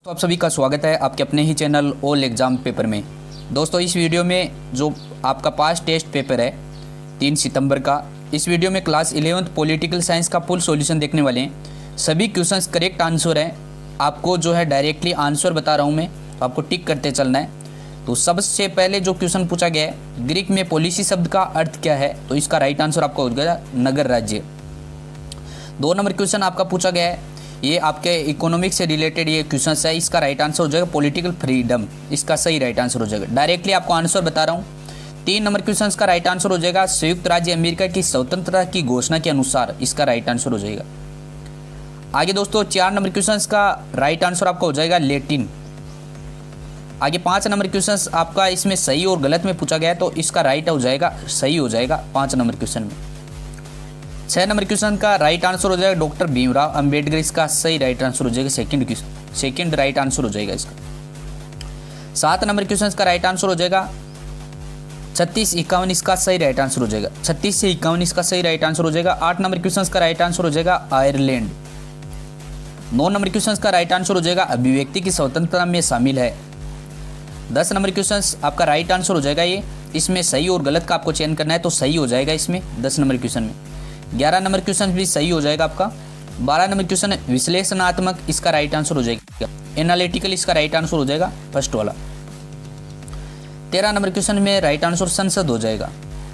तो आप सभी का स्वागत है आपके अपने ही चैनल ऑल एग्ज़ाम पेपर में। दोस्तों इस वीडियो में जो आपका पास टेस्ट पेपर है 3 सितंबर का, इस वीडियो में क्लास 11th पॉलिटिकल साइंस का फुल सॉल्यूशन देखने वाले हैं। सभी क्वेश्चंस करेक्ट आंसर हैं। आपको जो है डायरेक्टली आंसर बता रहा हूँ मैं, तो आपको टिक करते चलना है। तो सबसे पहले जो क्वेश्चन पूछा गया है, ग्रीक में पॉलिसी शब्द का अर्थ क्या है, तो इसका राइट आंसर आपका हो गया नगर राज्य। 2 नंबर क्वेश्चन आपका पूछा गया है, ये आपके इकोनॉमिक्स से रिलेटेड ये क्वेश्चन है, इसका राइट आंसर हो जाएगा पॉलिटिकल फ्रीडम, इसका सही राइट आंसर हो जाएगा। डायरेक्टली आपको आंसर बता रहा हूँ। 3 नंबर क्वेश्चन का राइट आंसर हो जाएगा संयुक्त राज्य अमेरिका की स्वतंत्रता की घोषणा के अनुसार, इसका राइट आंसर हो जाएगा। आगे दोस्तों 4 नंबर क्वेश्चन का राइट आंसर आपका हो जाएगा लैटिन। आगे 5 नंबर क्वेश्चन आपका इसमें सही और गलत में पूछा गया है, तो इसका राइट हो जाएगा सही हो जाएगा 5 नंबर क्वेश्चन में। 6 नंबर क्वेश्चन का राइट आंसर हो जाएगा डॉक्टर भीमराव अंबेडकर, इसका सही राइट आंसर हो जाएगा सेकंड राइट आंसर हो जाएगा इसका। 7 नंबर क्वेश्चन का राइट आंसर हो जाएगा 36-51, इसका सही राइट आंसर हो जाएगा 36 से 51, इसका सही राइट आंसर हो जाएगा। 8 नंबर क्वेश्चन का राइट आंसर हो जाएगा आयरलैंड। 9 नंबर क्वेश्चन का राइट आंसर हो जाएगा अभिव्यक्ति की स्वतंत्रता में शामिल है। 10 नंबर क्वेश्चन आपका राइट आंसर हो जाएगा ये, इसमें सही और गलत का आपको चयन करना है, तो सही हो जाएगा इसमें 10 नंबर क्वेश्चन में। 11 नंबर क्वेश्चन भी सही हो जाएगा आपका। 12 नंबर क्वेश्चन विश्लेषणात्मक, इसका राइट आंसर हो जाएगा एनालिटिकल, इसका राइट आंसर हो जाएगा फर्स्ट वाला। 13 नंबर क्वेश्चन में राइट आंसर संसद हो जाएगा।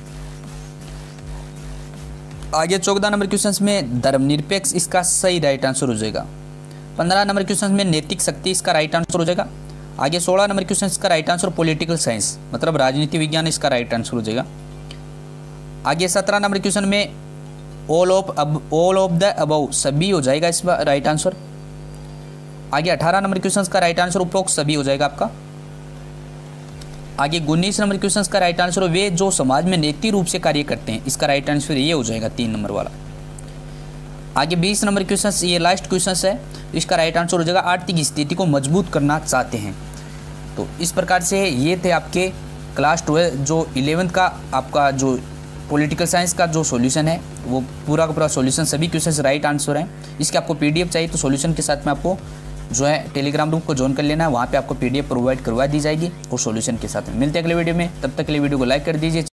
आगे 14 नंबर क्वेश्चन में धर्मनिरपेक्ष, इसका सही राइट आंसर हो जाएगा। 15 नंबर क्वेश्चन में नैतिक शक्ति, इसका राइट आंसर हो जाएगा। आगे 16 नंबर क्वेश्चन का राइट आंसर पॉलिटिकल साइंस मतलब राजनीति विज्ञान, इसका राइट आंसर हो जाएगा। आगे 17 नंबर क्वेश्चन में ऑल ऑफ द अबव, सभी हो जाएगा इसका राइट आंसर। आगे 18 नंबर क्वेश्चन का राइट आंसर उपरोक्त सभी हो जाएगा आपका। आगे 19 नंबर क्वेश्चन का राइट आंसर वे जो समाज में नैतिक रूप से कार्य करते हैं, इसका राइट आंसर ये हो जाएगा 3 नंबर वाला। आगे 20 नंबर क्वेश्चन, ये लास्ट क्वेश्चन है, इसका राइट आंसर हो जाएगा आर्थिक स्थिति को मजबूत करना चाहते हैं। तो इस प्रकार से ये थे आपके क्लास 12 जो 11th का आपका जो पॉलिटिकल साइंस का जो सॉल्यूशन है, वो पूरा का पूरा सॉल्यूशन, सभी क्वेश्चन राइट आंसर हैं। इसके आपको पीडीएफ चाहिए तो सॉल्यूशन के साथ में आपको जो है टेलीग्राम ग्रुप को ज्वाइन कर लेना है, वहाँ पे आपको पीडीएफ प्रोवाइड करवा दी जाएगी और सॉल्यूशन के साथ में। मिलते हैं अगले वीडियो में, तब तक के लिए वीडियो को लाइक कर दीजिए।